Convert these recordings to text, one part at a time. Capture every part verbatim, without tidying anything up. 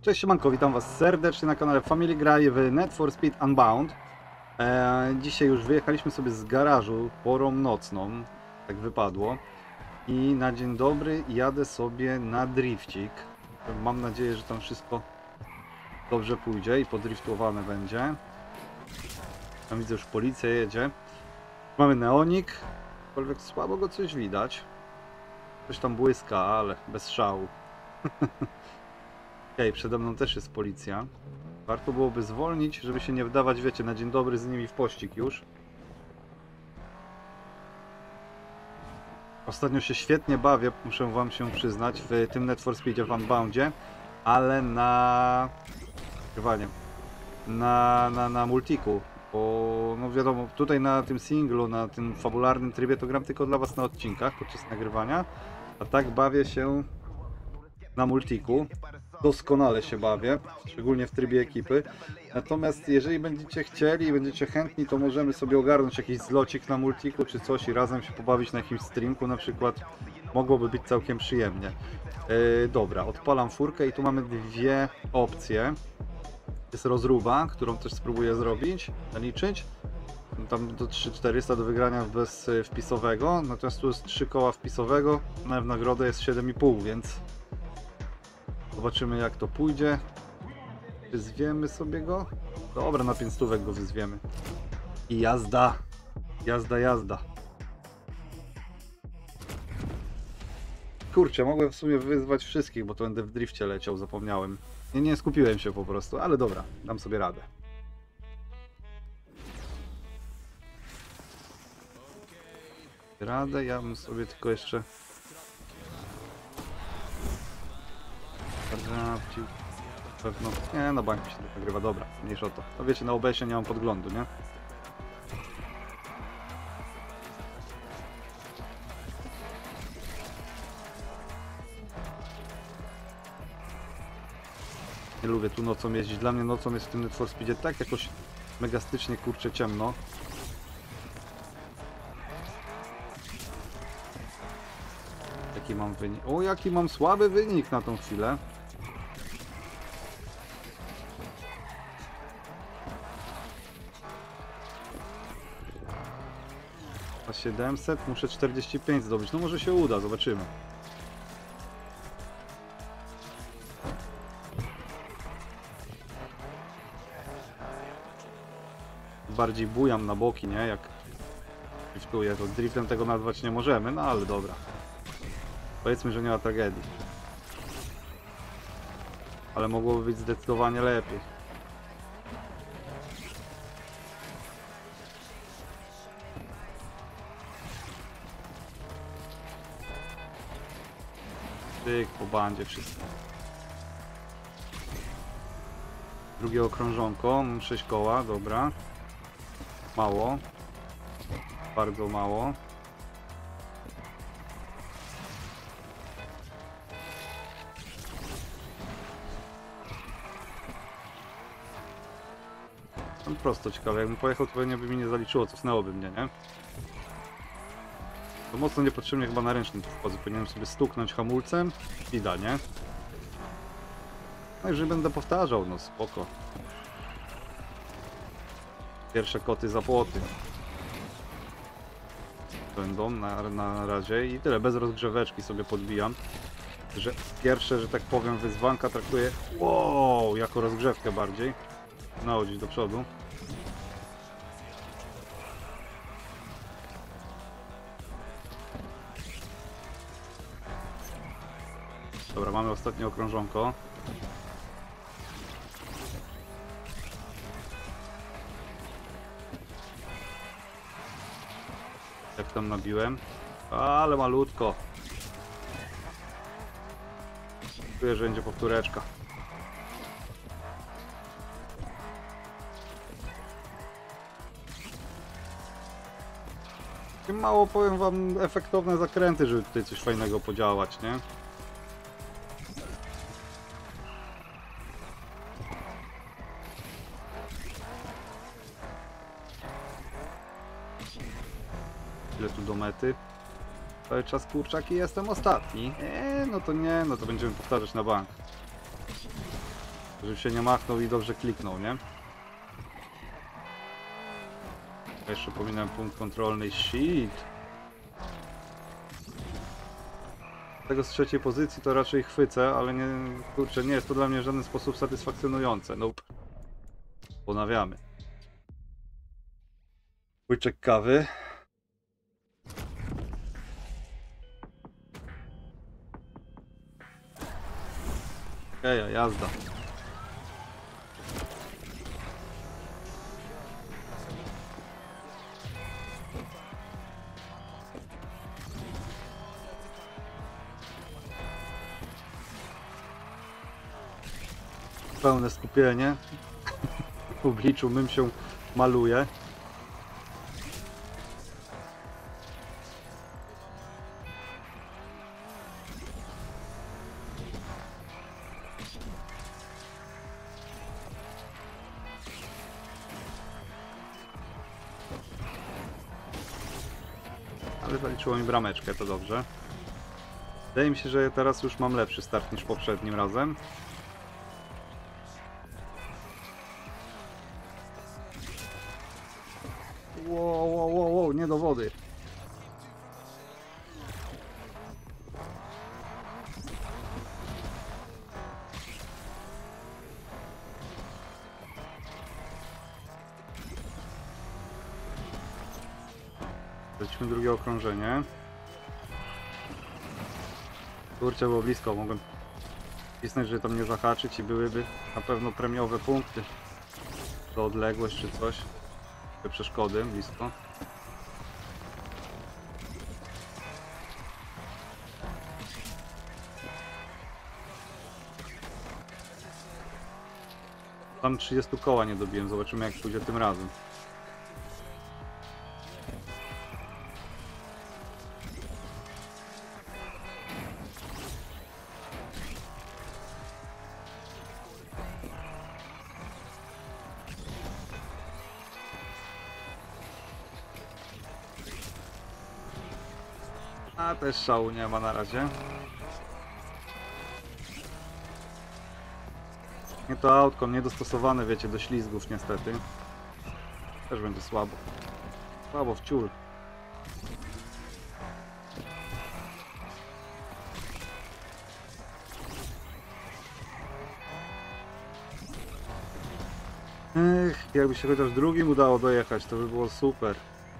Cześć, siemanko, witam was serdecznie na kanale Family Graj w Need for Speed Unbound. Eee, dzisiaj już wyjechaliśmy sobie z garażu porą nocną, tak wypadło. I na dzień dobry jadę sobie na drifcik. Mam nadzieję, że tam wszystko dobrze pójdzie i podriftowane będzie. Tam widzę, już policja jedzie. Mamy neonik, aczkolwiek słabo go coś widać. Coś tam błyska, ale bez szału. Okej, okay, przede mną też jest policja. Warto byłoby zwolnić, żeby się nie wdawać, wiecie, na dzień dobry z nimi w pościg już. Ostatnio się świetnie bawię, muszę wam się przyznać, w tym Need for Speedzie w Unboundzie, ale na... Chyba na, na, na multiku, bo no wiadomo, tutaj na tym singlu, na tym fabularnym trybie to gram tylko dla was na odcinkach podczas nagrywania, a tak bawię się na multiku. Doskonale się bawię, szczególnie w trybie ekipy. Natomiast jeżeli będziecie chcieli i będziecie chętni, to możemy sobie ogarnąć jakiś zlocik na multiku czy coś i razem się pobawić na jakimś streamku na przykład. Mogłoby być całkiem przyjemnie. Yy, dobra, odpalam furkę i tu mamy dwie opcje. Jest rozruba, którą też spróbuję zrobić, zaliczyć. Tam do trzy tysiące czterysta do wygrania bez wpisowego, natomiast tu jest trzy koła wpisowego, no w nagrodę jest siedem i pół, więc zobaczymy, jak to pójdzie. Wyzwiemy sobie go. Dobra, na pięć stówek go wyzwiemy. I jazda. Jazda, jazda. Kurczę, mogłem w sumie wyzwać wszystkich, bo to będę w drifcie leciał, zapomniałem. Nie, nie skupiłem się po prostu, ale dobra, dam sobie radę. Radę, ja bym sobie tylko jeszcze... Sprawdził. Pewno... Nie, na bank się tak nagrywa, dobra, mniejsza o to. No wiecie, na O B S-ie nie mam podglądu, nie? Nie lubię tu nocą jeździć. Dla mnie nocą jest w tym Need for Speedzie tak jakoś megastycznie, kurczę, ciemno. Jaki mam wynik? O, jaki mam słaby wynik na tą chwilę. A siedemset, muszę czterdzieści pięć zdobyć. No może się uda, zobaczymy. Bardziej bujam na boki, nie? Jak driftuję, to driftem tego nazwać nie możemy, no ale dobra. Powiedzmy, że nie ma tragedii. Ale mogłoby być zdecydowanie lepiej. Tyk, po bandzie wszystko. Drugie okrążonko, mam sześć koła, dobra. Mało. Bardzo mało. Tam prosto ciekawe, jakbym pojechał, to pewnie by mi nie zaliczyło, cofnęłoby mnie, nie? To mocno niepotrzebnie chyba na ręcznym tu wchodzę, powinienem sobie stuknąć hamulcem i da, nie? No jeżeli będę powtarzał, no spoko. Pierwsze koty za płoty będą na, na razie i tyle, bez rozgrzeweczki sobie podbijam. Że pierwsze, że tak powiem, wyzwanka traktuję, wow, jako rozgrzewkę bardziej. Nachodzić do przodu. Dobra, mamy ostatnie okrążonko. Jak tam nabiłem? Ale malutko. Czuję, że będzie powtóreczka. Mało, powiem wam, efektowne zakręty, żeby tutaj coś fajnego podziałać, nie? Ile tu do mety? Cały czas kurczaki, jestem ostatni. Eee, no to nie, no to będziemy powtarzać na bank. Żeby się nie machnął i dobrze kliknął, nie? Jeszcze pominąłem punkt kontrolny. Shit! Tego z trzeciej pozycji to raczej chwycę, ale nie, kurczę, nie jest to dla mnie w żaden sposób satysfakcjonujące. Nope. Ponawiamy. Łyczek kawy. Eja, jazda. Pełne skupienie. W obliczu mym się maluje. Ale zaliczyło mi brameczkę, to dobrze. Wydaje mi się, że teraz już mam lepszy start niż poprzednim razem. Wow, wow, wow, wow, nie do wody. Lecimy drugie okrążenie. Kurczę, było blisko, mogłem wcisnąć, żeby tam nie zahaczyć i byłyby na pewno premiowe punkty. To odległość czy coś. Te przeszkody blisko. Tam trzydzieści koła nie dobiłem, zobaczymy jak pójdzie tym razem. A też szału nie ma na razie. Nie to autko, niedostosowane, wiecie, do ślizgów niestety. Też będzie słabo. Słabo w ciul. Ech, jakby się chociaż drugim udało dojechać, to by było super.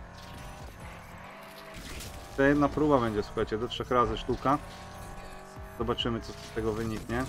Ta jedna próba będzie, słuchajcie, do trzech razy sztuka. Zobaczymy, co z tego wyniknie.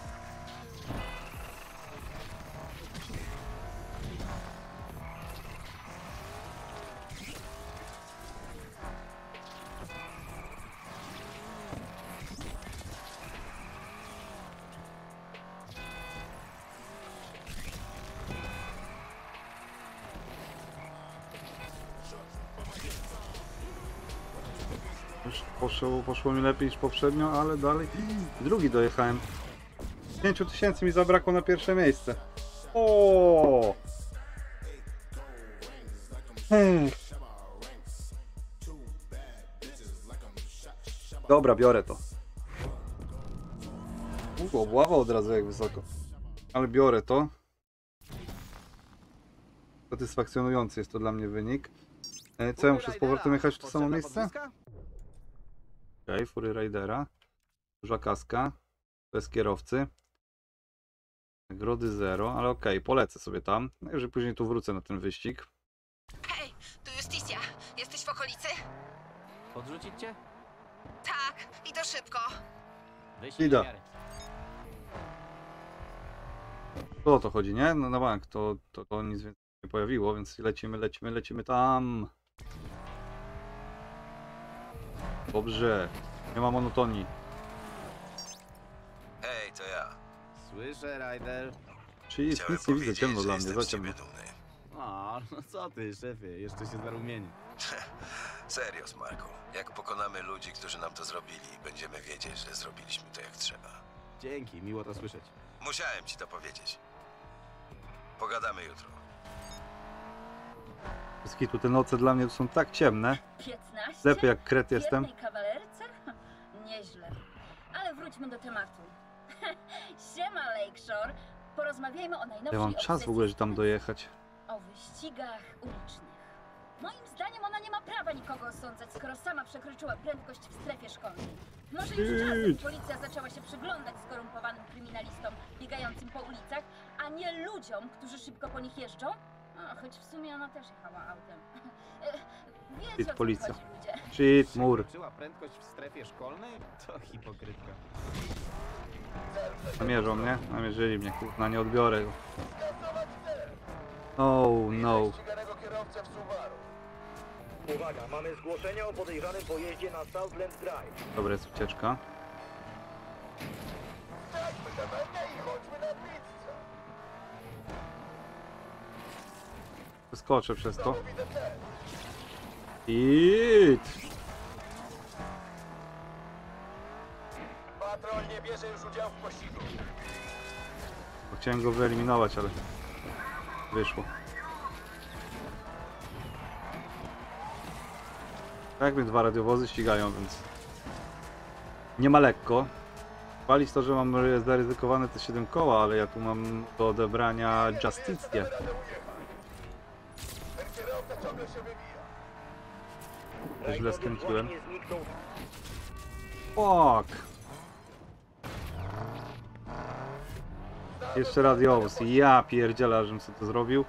Już poszło, poszło mi lepiej niż poprzednio, ale dalej drugi dojechałem. pięć tysięcy mi zabrakło na pierwsze miejsce. O! Hmm. Dobra, biorę to. U, obława od razu jak wysoko. Ale biorę to. Satysfakcjonujący jest to dla mnie wynik. E, Co ja muszę z powrotem jechać w to samo miejsce? Okej, okay, fury Raidera. Duża kaska. Bez kierowcy. Nagrody zero, ale okej, okay, polecę sobie tam. Najwyżej później tu wrócę na ten wyścig. Hej, tu Justicja. Jesteś w okolicy? Podrzucić cię? Tak, i to szybko. Wyślij Ida. miarę. To o to chodzi, nie? No na bank, to, to, to nic więcej nie pojawiło, więc lecimy, lecimy, lecimy tam. Dobrze, nie ma monotonii. Hej, to ja. Słyszę, Ryder. Czyli nic, nic nie widzę, ciemno że dla mnie, jestem za z ciebie ciemno. dumny. O, no co ty, szefie, jeszcze się zarumieni. Serio, Smarku. Jak pokonamy ludzi, którzy nam to zrobili, będziemy wiedzieć, że zrobiliśmy to jak trzeba. Dzięki, miło to słyszeć. Musiałem ci to powiedzieć. Pogadamy jutro. Wszystkie tu te noce dla mnie są tak ciemne. piętnaście? Ślepy jak kret jestem. W jednej kawalerce? Nieźle. Ale wróćmy do tematu. Siema, Lakeshore. Porozmawiajmy o najnowszej Ja mam czas w ogóle, że tam dojechać. o wyścigach ulicznych. Moim zdaniem ona nie ma prawa nikogo osądzać, skoro sama przekroczyła prędkość w strefie szkolnej. Może już czasem policja zaczęła się przyglądać skorumpowanym kryminalistom biegającym po ulicach, a nie ludziom, którzy szybko po nich jeżdżą? A, choć w sumie ona też jechała autem. Wiecie, o co policja. chodzi, ludzie. Shit, mur. Przekroczyła prędkość w strefie szkolnej? To hipokrytka. Namierzą mnie? Namierzyli mnie, kurwa, nie odbiorę go. Oh no. Uwaga, mamy zgłoszenie o podejrzanym pojeździe na Southland Drive. Dobra, jest ucieczka. Wyskoczę przez to. I Patrol nie bierze już udziału w pościgu. chciałem go wyeliminować, ale wyszło. Tak mnie dwa radiowozy ścigają, więc nie ma lekko. Chwalić to, że mam zaryzykowane te siedem koła, ale ja tu mam do odebrania Justicję. Ten kierowca ciągle się wybija. Źle skręciłem. Właśnie zniknął. Fuck! Jeszcze radiowóz. Ja pierdzielę, żebym sobie to zrobił.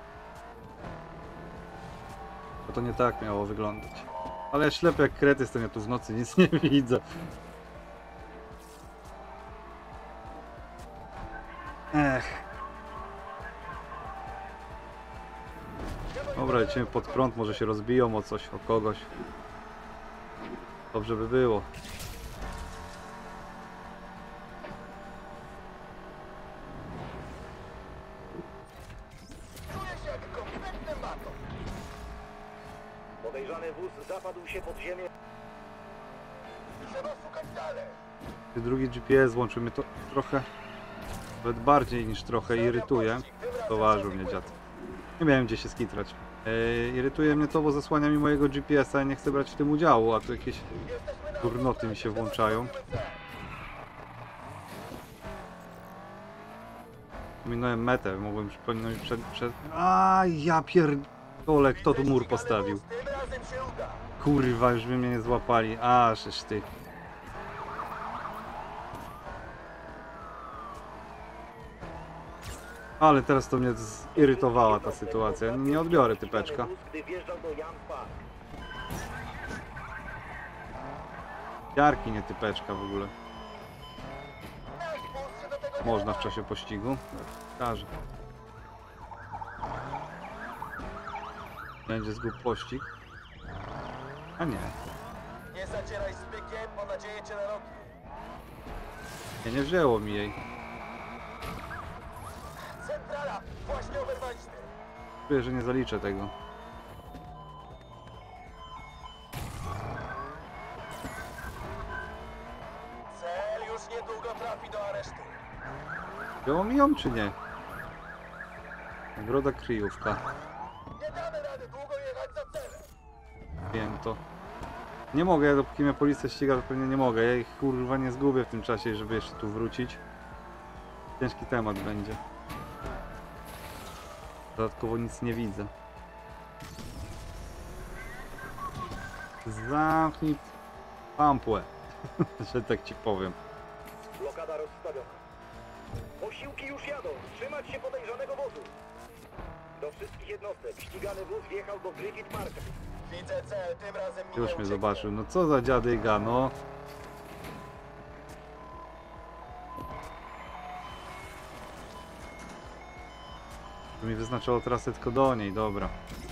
Bo to nie tak miało wyglądać. Ale ja ślepy jak kret jestem, ja tu w nocy nic nie widzę. Ech. Dobra, lecimy pod prąd, może się rozbiją o coś, o kogoś. Dobrze by było. Czuję się jak kompletny mato. Podejrzany wóz zapadł się pod ziemię. Trzeba szukać dalej. Drugi G P S włączył mnie to trochę, nawet bardziej niż trochę irytuje. Poważył mnie dziad. Nie miałem gdzie się skitrać. Eee, irytuje mnie to, bo zasłania mi mojego G P S a, ja nie chcę brać w tym udziału, a tu jakieś durnoty mi się włączają. Minąłem metę, mogłem przypomnieć przed... przed... A ja pierdolę, kto tu mur postawił? Tym razem się uda. Kurwa, już by mnie nie złapali. A, żeż ty. Ale teraz to mnie zirytowała ta sytuacja. Nie odbiorę typeczka. Gdy wjeżdżał do Young Park. Jarki, nie typeczka w ogóle. Nasz wóz się do tego nie Można w czasie pościgu. Każe. Będzie zgub pościg. A nie. Nie zacieraj z bykiem, bo nadzieję cię na rogi. Nie, nie wzięło mi jej. Centrala, właśnie oberwaliśmy. Czuję, że nie zaliczę tego. Cel już niedługo trafi do aresztu. Wzięło mi ją czy nie? Nagroda kryjówka. Nie damy rady długo jechać za celem. Wiem to. Nie mogę, dopóki mnie policja ściga, to pewnie nie mogę. Ja ich kurwa nie zgubię w tym czasie, żeby jeszcze tu wrócić. Ciężki temat będzie. Dodatkowo nic nie widzę. Zamknij pampłę, że tak ci powiem. Blokada rozstawiona. Posiłki już jadą. Trzymać się podejrzanego wozu. Do wszystkich jednostek. Ścigany wóz wjechał do Griffith Market. Widzę cel, tym razem mi Już mnie zobaczył. No co za dziadyga, no. To mi wyznaczało trasę tylko do niej, dobra.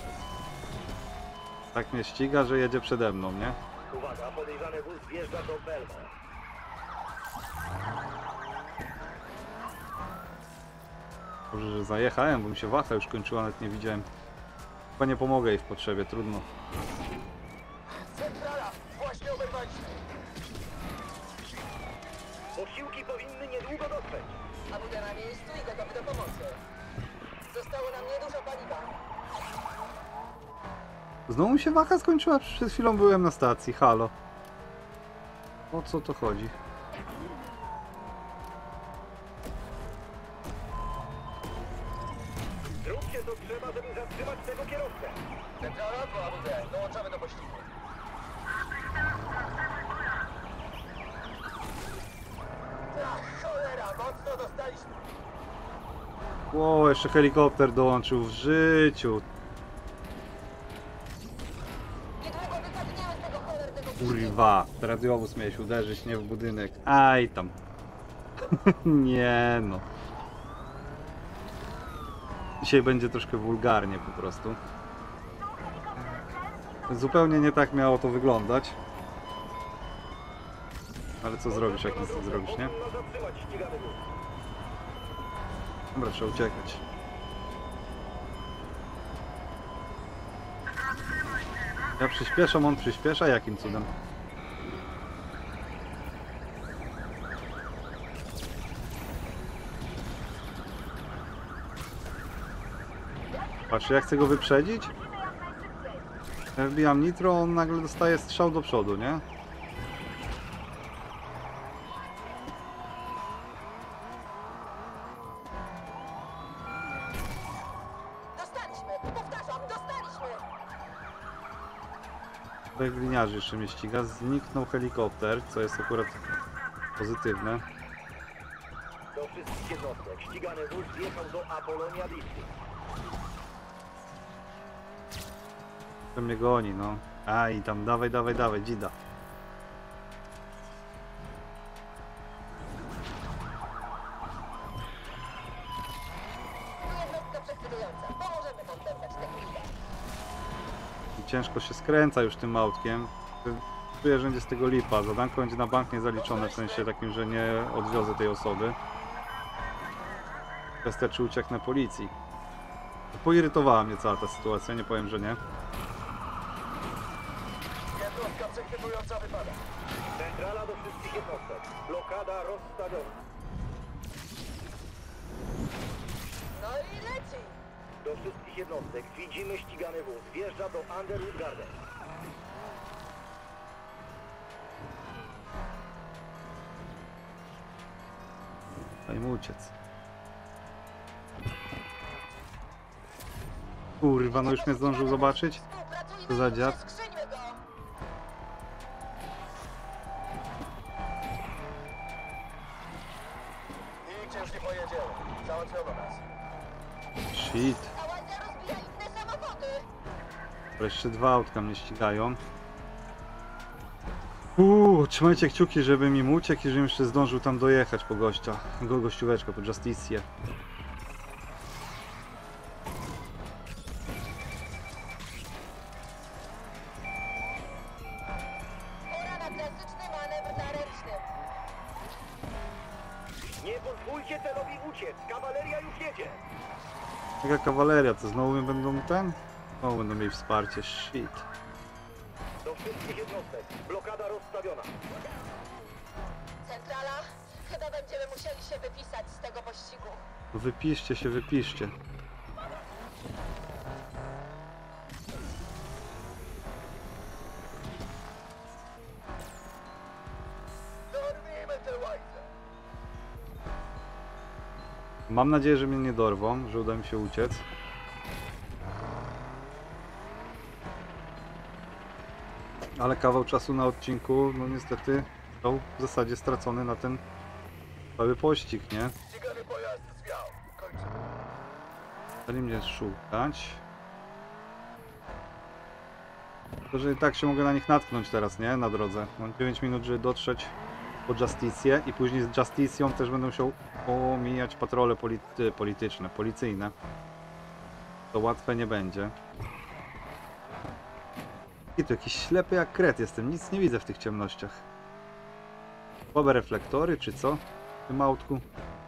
Tak mnie ściga, że jedzie przede mną, nie? Uwaga, podejrzany wóz wjeżdża do Belmont. Dobrze, że zajechałem, bo mi się waha już kończyła, nawet nie widziałem. Chyba nie pomogę jej w potrzebie, trudno. Centrala, właśnie oberwaliśmy. Posiłki powinny niedługo dotrzeć. A budę na miejscu i gotowy do pomocy. Zostało nam niedużo paliwa. Znowu mi się waha skończyła, przed chwilą byłem na stacji, halo. O co to chodzi? Zróbcie co trzeba, żeby zatrzymać tego kierowcę. Centrala, to A W D. Dołączamy do pościgu. Ach, cholera, mocno dostaliśmy. O, jeszcze helikopter dołączył w życiu. Niedługo wypadniemy z tego cholernego Kurwa, radiowóz miałeś uderzyć, nie w budynek. Aj tam. Nie no. Dzisiaj będzie troszkę wulgarnie po prostu. Zupełnie nie tak miało to wyglądać. Ale co zrobisz, jak nic nie zrobisz, nie? Powinno zatrzymać ścigany wóz. Dobra, trzeba uciekać. Ja przyspieszam, on przyspiesza, jakim cudem? Patrz, ja chcę go wyprzedzić. Ja wbijam nitro, on nagle dostaje strzał do przodu, nie? Dostaliśmy! Powtarzam, dostaliśmy! Tutaj gliniarzy jeszcze mnie ściga. Zniknął helikopter, co jest akurat pozytywne. Do wszystkich jednostek. Ścigany wóz wjechał do Apolonia District. To mnie goni, no. A i tam, dawaj, dawaj, dawaj, dzida. Tu jednostka przechwytująca. Pomożemy podpędzać technikę. I ciężko się skręca już tym autkiem. Czuję, że będzie z tego lipa. Zadanko będzie na bank niezaliczone, w sensie takim, że nie odwiozę tej osoby. Kwestia, czy ucieknę policji. Poirytowała mnie cała ta sytuacja, nie powiem, że nie. Jednostka przechwytująca wypada. Centrala do wszystkich jednostek. Blokada rozstawiona. No i leci! Do wszystkich jednostek. Widzimy ścigany wóz. Wjeżdża do Underwood Garden. Daj mu uciec. Kurwa, no już mnie zdążył zobaczyć. Współpracujmy Co za i dziad? przeskrzyńmy go! Nigdzie już nie pojedziemy. Załatwiono nas. Shit. Hałazja rozbija inne samochody! Wreszcie dwa autka mnie ścigają. Uuu, trzymajcie kciuki, żeby mi uciekł i żebym jeszcze zdążył tam dojechać po gościa. Go gościóweczkę, po Justicję. Pora na klasyczny manewr na ręcznym. Nie pozwólcie celowi uciec. Kawaleria już jedzie. Jaka kawaleria, to znowu mnie będą ten? Znowu będą mieli wsparcie, shit. Do wszystkich jednostek. Blokada rozstawiona. Centrala, chyba będziemy musieli się wypisać z tego pościgu. Wypiszcie się, wypiszcie. Dorwijmy tę łajcę. Mam nadzieję, że mnie nie dorwą, że uda mi się uciec. Ale kawał czasu na odcinku, no niestety, został w zasadzie stracony na ten cały pościg, nie? Ścigany pojazd zwiał. Kończymy. Dali mnie szukać. To, że i tak się mogę na nich natknąć teraz, nie? Na drodze. Mam dziewięć minut, żeby dotrzeć po Justicję i później z Justicją też będę musiał omijać patrole polity polityczne, policyjne. To łatwe nie będzie. I to jakiś ślepy jak kret jestem, nic nie widzę w tych ciemnościach. Słabe reflektory, czy co? W tym autku.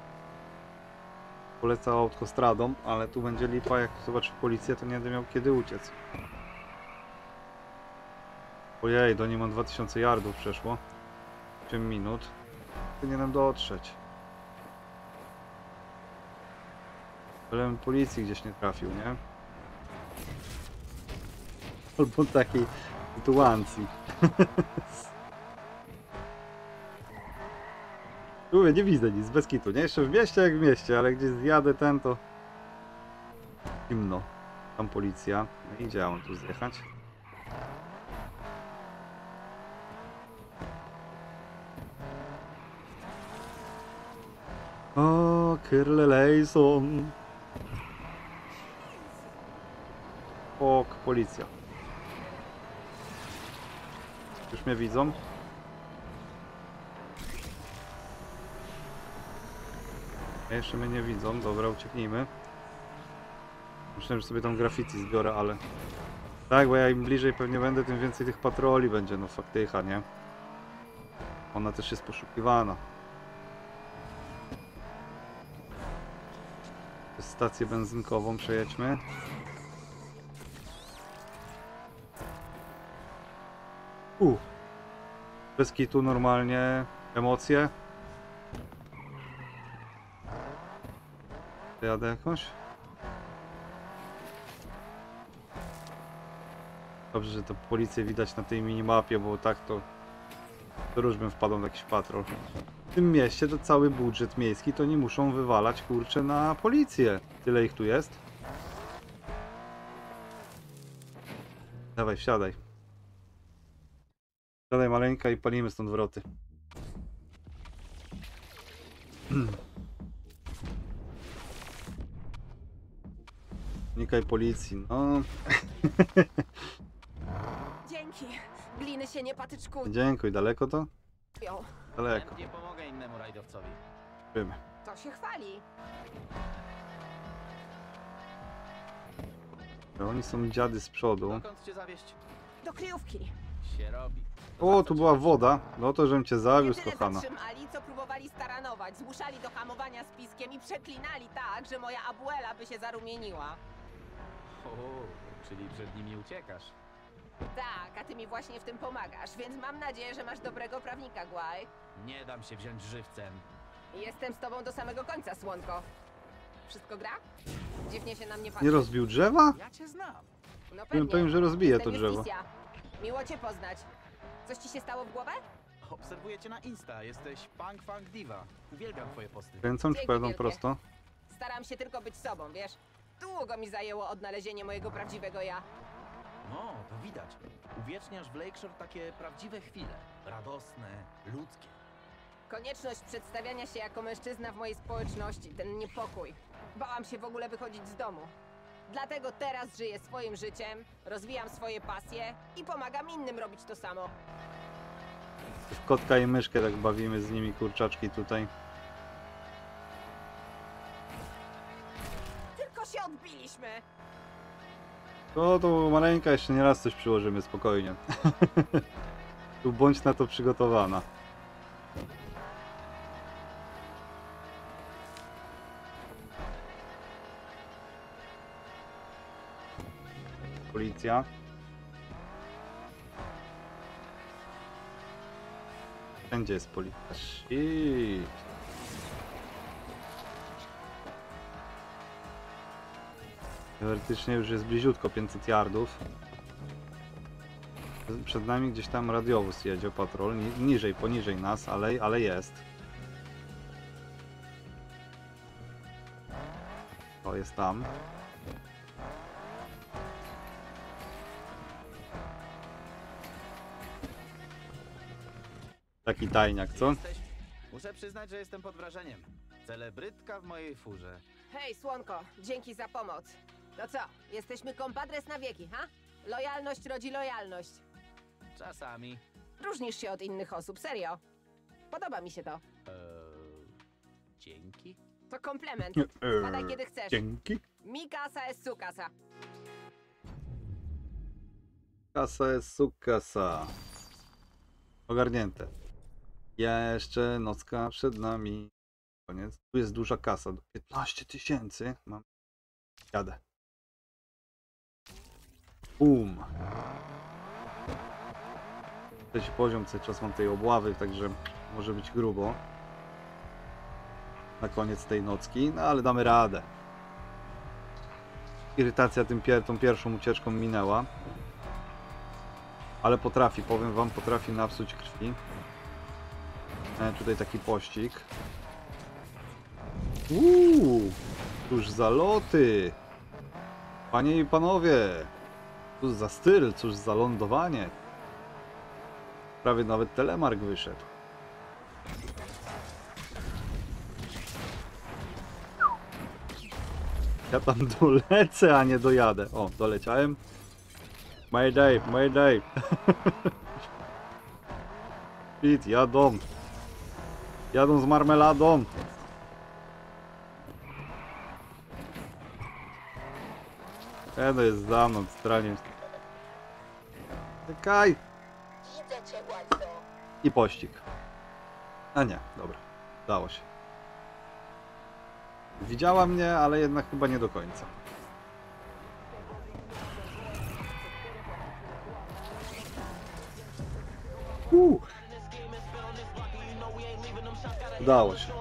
Polecam autostradą, ale tu będzie lipa, jak zobaczy policję, to nie będę miał kiedy uciec. Ojej, do niej mam dwa tysiące yardów przeszło. osiem minut. Powinienem dotrzeć. Bylem policji gdzieś nie trafił, nie? Albo takiej sytuacji. Mówię, nie widzę nic, bez kitu, nie? Jeszcze w mieście jak w mieście, ale gdzieś zjadę ten to... Zimno. Tam policja. No i gdzie ja mam tu zjechać? O, Kyrlelejson. Ok, policja. Już mnie widzą? Jeszcze mnie nie widzą. Dobra, ucieknijmy. Myślałem, że sobie tam graffiti zbiorę, ale... Tak, bo ja im bliżej pewnie będę, tym więcej tych patroli będzie. No faktycha, nie? Ona też jest poszukiwana. Stację benzynkową przejedźmy. U. Bez kitu normalnie. Emocje. Jadę jakąś? Dobrze, że to policję widać na tej minimapie, bo tak to... To już bym wpadł na jakiś patrol. W tym mieście to cały budżet miejski to nie muszą wywalać, kurczę, na policję. Tyle ich tu jest. Dawaj, wsiadaj. Wsiadaj maleńka i palimy stąd wroty. Unikaj policji, no. Dzięki. Gliny się nie patyczkują. Dziękuję, daleko to? Daleko. Nie pomogę innemu rajdowcowi. Wiemy. To się chwali. Oni są dziady z przodu. Dokąd cię zawieźć? Do kryjówki. Się robi. O, tu była woda. No to, żebym cię zawiózł, Jedyne kochana. zatrzymali, co próbowali staranować. Zmuszali do hamowania z piskiem i przeklinali tak, że moja abuela by się zarumieniła. O, czyli przed nimi uciekasz. Tak, a ty mi właśnie w tym pomagasz, więc mam nadzieję, że masz dobrego prawnika, Guaj. Nie dam się wziąć żywcem. Jestem z tobą do samego końca, słonko. Wszystko gra? Dziwnie się na mnie patrzy. Nie rozbił drzewa? Ja cię znam. No Powiem, powiem, że rozbije to Jestem drzewo. Justicia. Miło cię poznać. Coś ci się stało w głowę? Obserwuję cię na Insta. Jesteś punk funk diva. Uwielbiam twoje posty. Kręcą czy Dzięki pojadą wielkie. prosto? Staram się tylko być sobą, wiesz? Długo mi zajęło odnalezienie mojego prawdziwego ja. No, to widać. Uwieczniasz w Lakeshore takie prawdziwe chwile. Radosne, ludzkie. Konieczność przedstawiania się jako mężczyzna w mojej społeczności, ten niepokój. Bałam się w ogóle wychodzić z domu. Dlatego teraz żyję swoim życiem, rozwijam swoje pasje i pomagam innym robić to samo. W kotka i myszkę tak bawimy z nimi, kurczaczki tutaj. Tylko się odbiliśmy! To to maleńka, jeszcze nie raz coś przyłożymy, spokojnie. Tu bądź na to przygotowana. Policja. Wszędzie jest policja. Shit. Teoretycznie już jest bliziutko pięćset yardów. Przed nami gdzieś tam radiowóz jedzie, patrol, ni niżej, poniżej nas, ale, ale jest. O, jest tam. Taki tajniak, co? Jesteś... Muszę przyznać, że jestem pod wrażeniem. Celebrytka w mojej furze. Hej, słonko, dzięki za pomoc. No co, jesteśmy kompadres na wieki, ha? Lojalność rodzi lojalność. Czasami. Różnisz się od innych osób, serio. Podoba mi się to. Eee, dzięki. To komplement. Eee, Badaj kiedy chcesz. Dzięki. Mi casa es su casa. Kasa jest sukasa. Ogarnięte. Jeszcze nocka przed nami. Koniec. Tu jest duża kasa. Do piętnaście tysięcy. Mam. Jadę. Boom. Trzeci poziom, cały czas mam tej obławy, także może być grubo. Na koniec tej nocki, no ale damy radę. Irytacja tym pier tą pierwszą ucieczką minęła. Ale potrafi, powiem wam, potrafi napsuć krwi. E, tutaj taki pościg. Uuu, tuż zaloty. Panie i panowie, cóż za styl, cóż za lądowanie. Prawie nawet telemark wyszedł. Ja tam dolecę, a nie dojadę. O, doleciałem. Mayday, mayday. Pit, jadą. Jadą z marmeladą. E, no jest za mną, stranie. Czekaj. Widzę cię, Waldo. I pościg. A nie, dobra. Dało się. Widziała mnie, ale jednak chyba nie do końca. Uh. Udało się.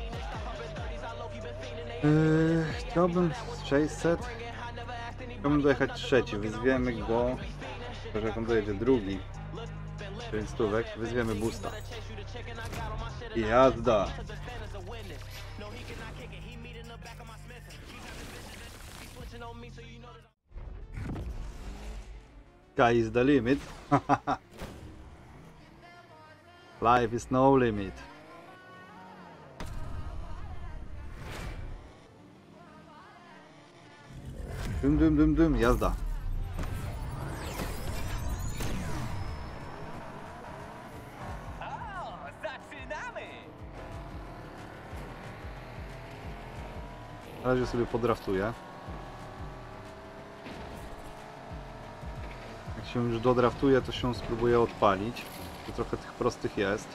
Yy, chciałbym sześćset. Chciałbym dojechać trzeci. Wyzwiemy go. Może jak on dojedzie drugi. pięć stówek. Wyzwiemy boosta. I jazda. Sky is the limit. Life is no limit. Dum dum dum dum, jazda. O, zaczynamy! Na razie sobie podraftuję. Jak się już dodraftuje, to się spróbuję odpalić. To trochę tych prostych jest.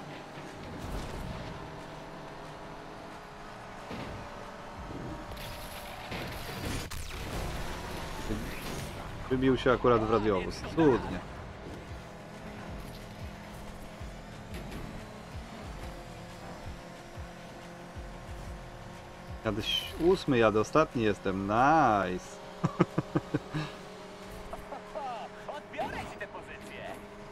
Wybił się akurat w radiowóz. Cudnie. Jadę ósmy, jadę ostatni jestem. Nice. Odbiorę ci tę pozycję!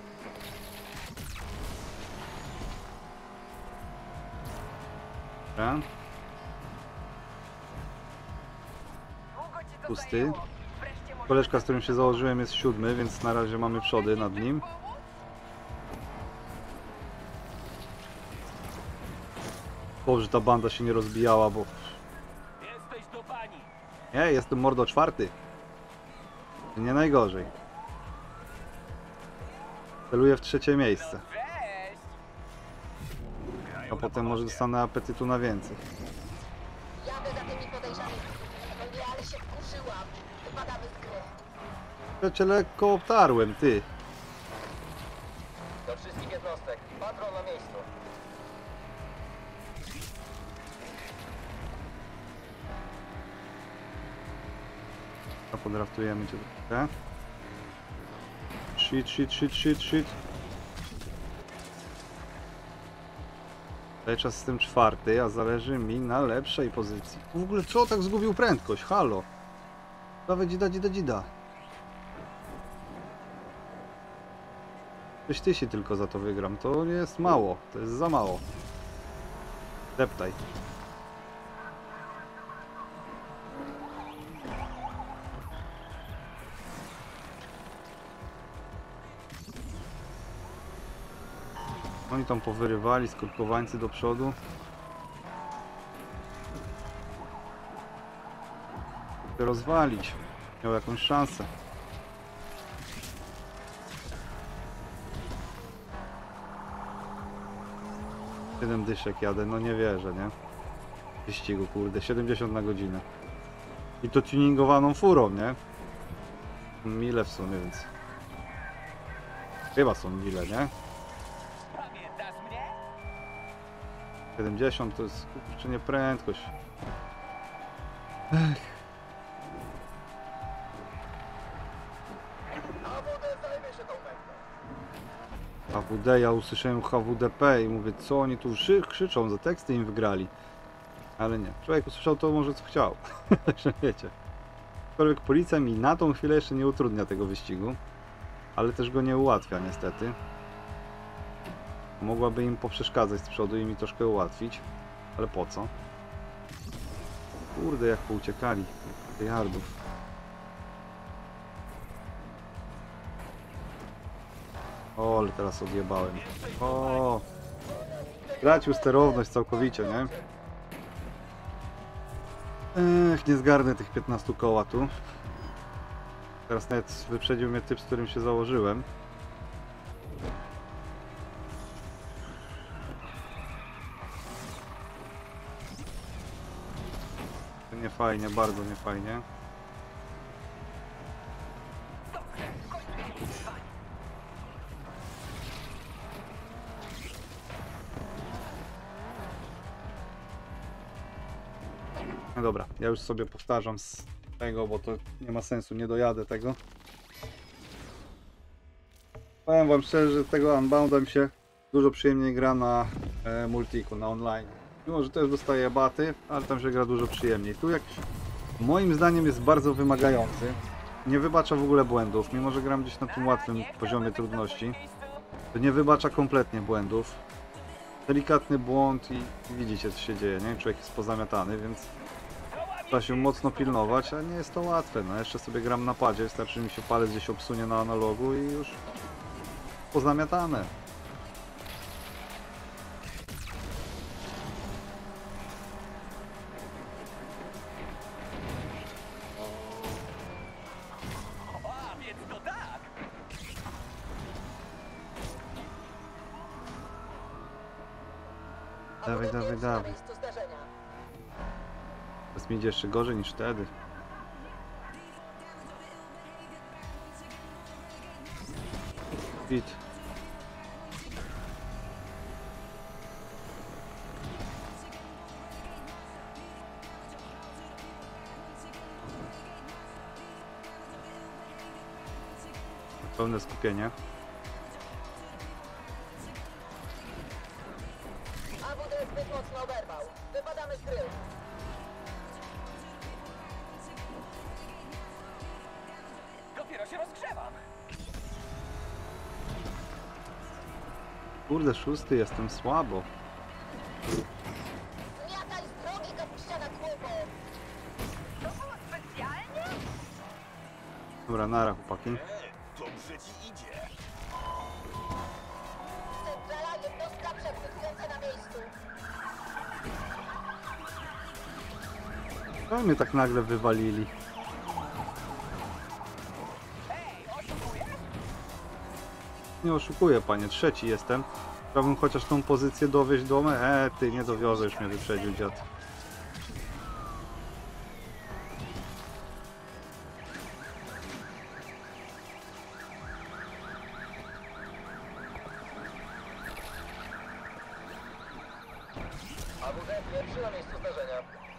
Dobra. Pusty. Koleżka, z którym się założyłem, jest siódmy, więc na razie mamy przody nad nim. Dobrze, ta banda się nie rozbijała, bo... Jesteś do pani! Nie, jestem mordo czwarty. Nie najgorzej. Celuję w trzecie miejsce. Cześć! A potem może dostanę apetytu na więcej. Jadę za tymi podejrzanymi. No nie, ale się wkurzyłam. Wypadamy z gry. Ja cię lekko obtarłem, ty. Do wszystkich jednostek. Patrol na miejscu. A podraftujemy cię trochę. Shit, shit, shit, shit, shit. Cały czas jestem czwarty, a zależy mi na lepszej pozycji. W ogóle co tak zgubił prędkość? Halo. Dawaj, dzida, dzida, dzida. Weź ty się tylko za to wygram. To nie jest mało. To jest za mało. Deptaj. Oni tam powyrywali skorkowańcy do przodu. Chcę rozwalić. Miał jakąś szansę. siedem dyszek jadę, no nie wierzę, nie? Wyścigu, kurde, siedemdziesiąt na godzinę. I to tuningowaną furą, nie? Mile w sumie, więc... Chyba są mile, nie? Pamiętasz mnie? siedemdziesiąt to jest kurczę nie prędkość. Ech. A W D zajmie się tą węglą. H W D, ja usłyszałem H W D P i mówię, co oni tu krzy krzyczą, za teksty im wygrali. Ale nie, człowiek usłyszał to może co chciał. Także wiecie. Aczkolwiek policja mi na tą chwilę jeszcze nie utrudnia tego wyścigu. Ale też go nie ułatwia niestety. Mogłaby im poprzeszkadzać z przodu i mi troszkę ułatwić. Ale po co? Kurde, jak pouciekali tych yardów. O, ale teraz odjebałem. O, stracił sterowność całkowicie, nie? Ech, nie zgarnę tych piętnastu koła tu. Teraz nawet wyprzedził mnie typ, z którym się założyłem. Nie fajnie, bardzo nie fajnie. No dobra, ja już sobie powtarzam z tego, bo to nie ma sensu, nie dojadę tego. Powiem wam szczerze, że tego Unbounda mi się dużo przyjemniej gra na e, multiku, na online. Mimo, że też dostaję baty, ale tam się gra dużo przyjemniej. Tu jak moim zdaniem jest bardzo wymagający. Nie wybacza w ogóle błędów, mimo że gram gdzieś na tym łatwym poziomie trudności. To nie wybacza kompletnie błędów. Delikatny błąd i, i widzicie co się dzieje, nie? Człowiek jest pozamiatany, więc trzeba się mocno pilnować, a nie jest to łatwe. No jeszcze sobie gram na padzie, wystarczy mi się palec gdzieś obsunie na analogu i już pozamiatane. Dawaj, AWD dawaj, pierwszy na dawaj. miejscu zdarzenia. Teraz mi idzie jeszcze gorzej niż wtedy. Hit. Pełne skupienie. AWD zbyt mocno oberwał. Wypadamy z gry. Dopiero się rozgrzewam. Kurde, szósty jestem słabo. Zmiataj z drogi, kapuściana głowo. To było specjalnie? Dobra, nara chłopaki. Dobrze ci idzie. Centrala jednostka przechwytująca na miejscu. No mnie tak nagle wywalili. Nie oszukuję, panie, trzeci jestem. Chciałbym chociaż tą pozycję dowieźć do me. E, ty nie dowiozę, już mnie wyprzedził dziad. AWD pierwszy na miejscu zdarzenia.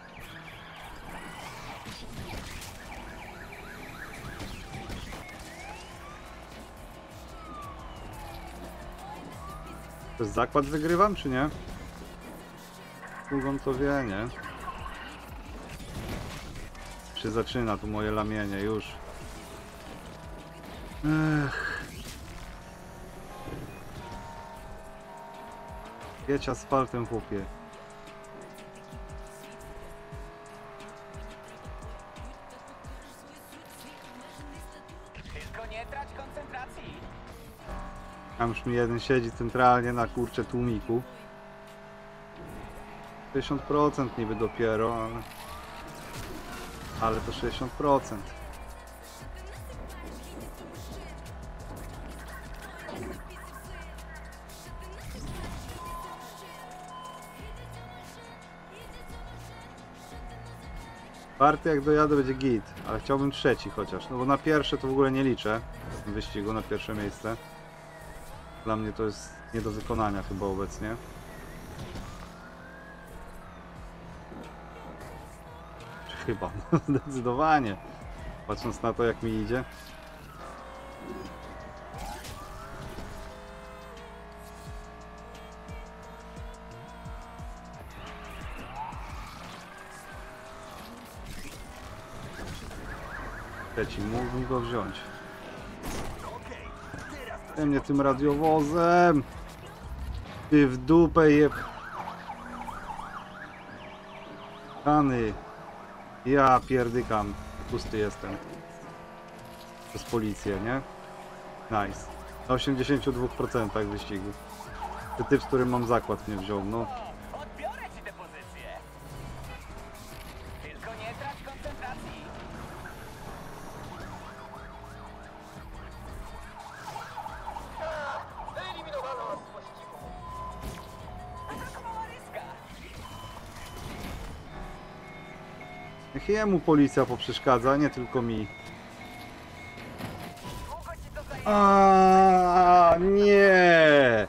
Przez zakład wygrywam, czy nie? Długą to wie, nie? Się zaczyna tu moje lamienie, już. Ech. Jedź asfaltem, chłopie. Tylko nie trać koncentracji. Tam już mi jeden siedzi centralnie na kurcze tłumiku. sześćdziesiąt procent niby dopiero, ale... Ale to sześćdziesiąt procent. Czwarty jak dojadę będzie git, ale chciałbym trzeci chociaż, no bo na pierwsze to w ogóle nie liczę w tym wyścigu, na pierwsze miejsce. Dla mnie to jest nie do wykonania chyba obecnie. Chyba, no zdecydowanie. Patrząc na to jak mi idzie. Trzeci, mógłbym go wziąć. Ty mnie tym radiowozem! Ty w dupę je... Kany! Ja pierdykam. Pusty jestem. Przez policję, nie? Nice. Na osiemdziesięciu dwóch procentach wyścigu. To typ, z którym mam zakład, mnie wziął, no. Odbiorę ci tę pozycję. Tylko nie trać koncentracji. Wyeliminowano nas z pościgu. Taka mała ryska. Niech jemu policja poprzeszkadza, nie tylko mi. Długo ci to zajęło. A nie!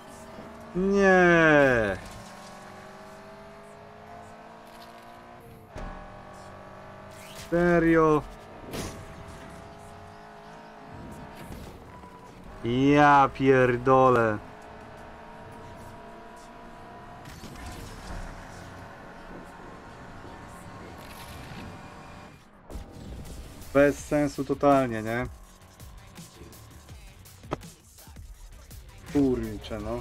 Nie! Serio? Ja pierdolę. Bez sensu totalnie, nie? Kurczę, no.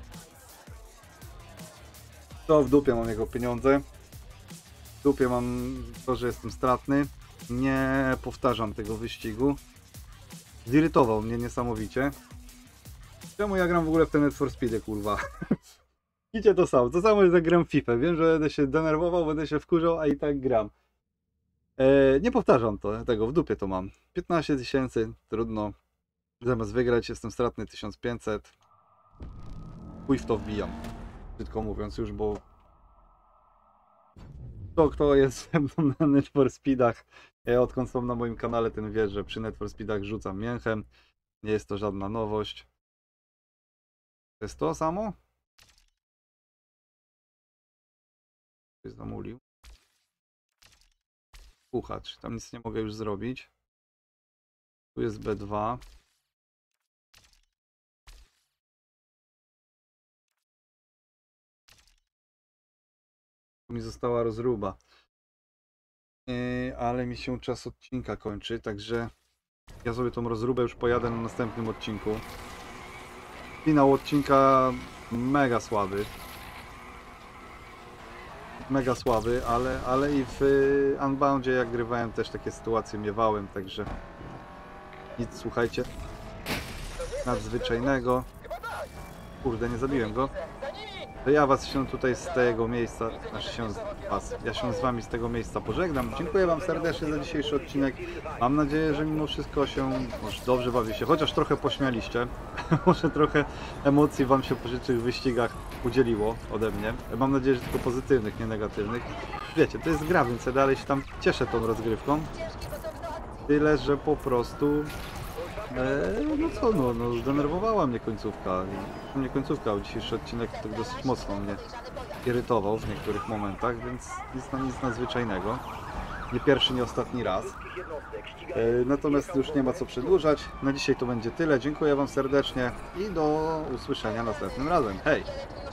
To w dupie mam jego pieniądze. W dupie mam to, że jestem stratny. Nie powtarzam tego wyścigu. Zirytował mnie niesamowicie. Czemu ja gram w ogóle w ten Need for Speedy, kurwa? Idzie to samo. To samo jest jak gram w FIFA. Wiem, że będę się denerwował, będę się wkurzał, a i tak gram. E, nie powtarzam to, tego, w dupie to mam. piętnaście tysięcy, trudno. Zamiast wygrać jestem stratny tysiąc pięćset. Chuj w to wbijam. Brzydko mówiąc już, bo to kto jest ze mną na Need for Speedach, ja odkąd są na moim kanale, ten wie, że przy Need for Speedach rzucam mięchem. Nie jest to żadna nowość. To jest to samo? Ktoś zamulił. Puchacz, tam nic nie mogę już zrobić. Tu jest B dwa. Tu mi została rozruba. Yy, ale mi się czas odcinka kończy, także ja sobie tą rozróbę już pojadę na następnym odcinku. Finał odcinka mega słaby. Mega słaby, ale, ale i w Unboundzie jak grywałem też takie sytuacje miewałem, także nic, słuchajcie, nadzwyczajnego. Kurde, nie zabiłem go. To ja was się tutaj z tego miejsca, znaczy się z was, ja się z wami z tego miejsca pożegnam. Dziękuję wam serdecznie za dzisiejszy odcinek. Mam nadzieję, że mimo wszystko się może dobrze bawi się, chociaż trochę pośmialiście. Może trochę emocji wam się po dzisiejszych wyścigach udzieliło ode mnie. Mam nadzieję, że tylko pozytywnych, nie negatywnych. Wiecie, to jest gra, więc ja dalej się tam cieszę tą rozgrywką. Tyle, że po prostu Eee, no co, no, no zdenerwowała mnie końcówka. I mnie końcówka, dzisiejszy odcinek tak dosyć mocno mnie irytował w niektórych momentach, więc nic, nic nadzwyczajnego. Nie pierwszy, nie ostatni raz. Eee, natomiast już nie ma co przedłużać. Na dzisiaj to będzie tyle. Dziękuję wam serdecznie i do usłyszenia następnym razem. Hej!